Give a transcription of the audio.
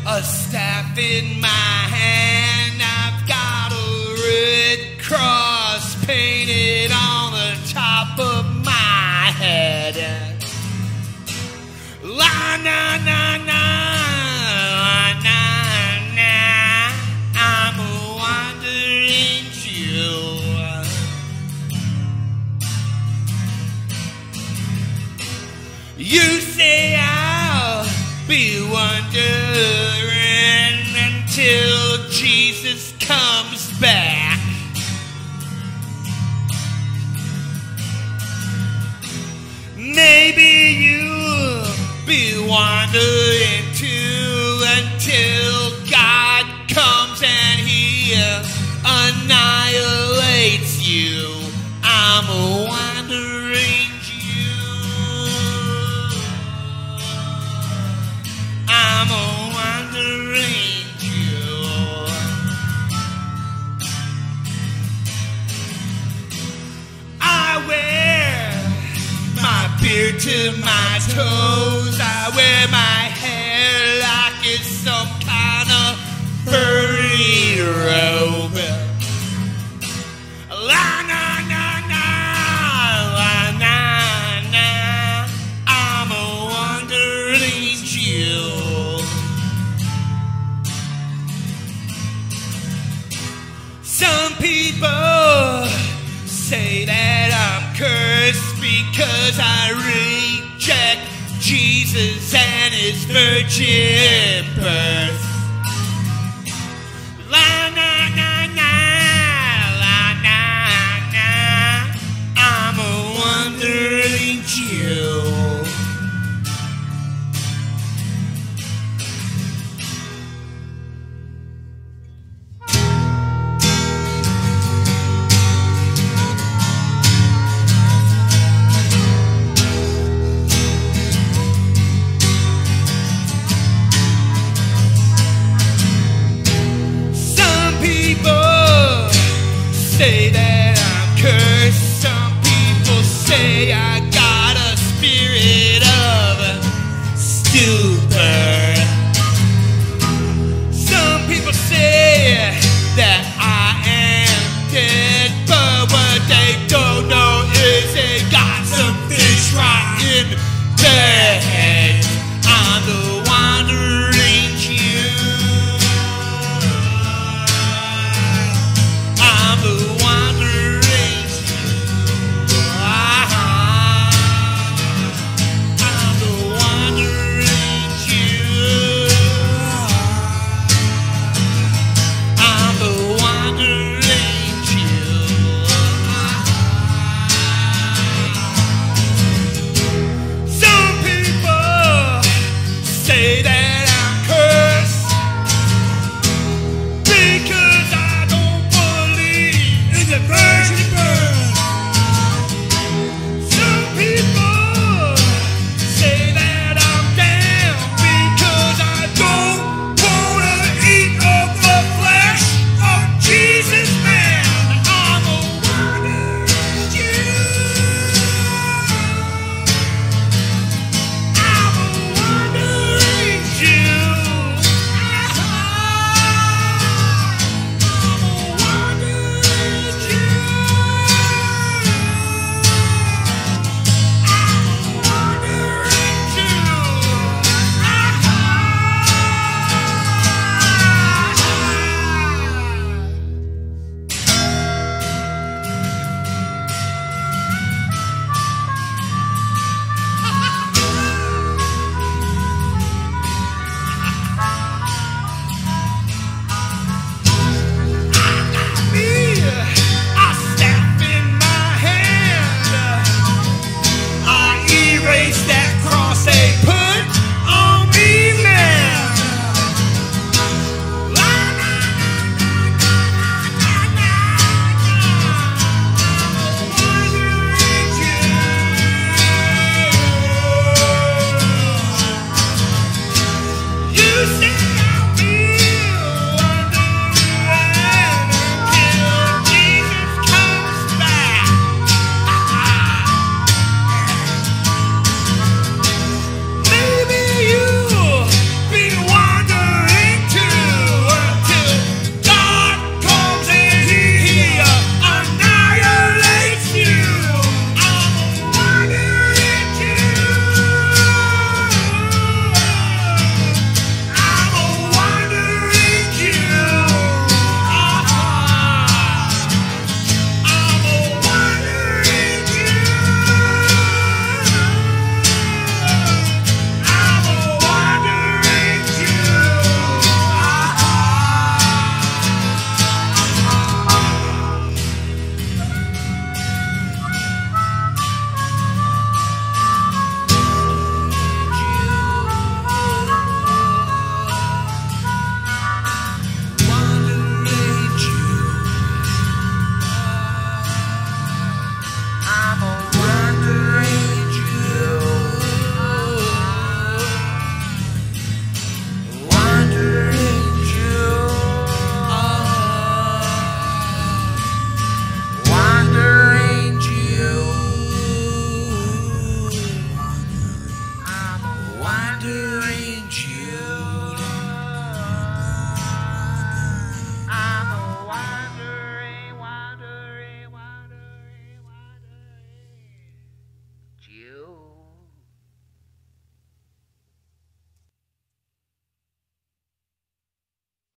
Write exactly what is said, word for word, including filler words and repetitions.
a staff in my hand. I've got a red cross painted on the top of my head. La na na na, la na na, I'm a wandering Jew. You say I'll be wondering until Jesus comes back. Maybe you'll be wandering too until God comes and He annihilates you. I'm a wandering I'm a wandering Jew. I wear my beard to my toes. I wear my hair like it's some kind of furry robe. La na na na, la na na, I'm a wandering Jew. Some people say that I'm cursed because I reject Jesus and His virgin birth.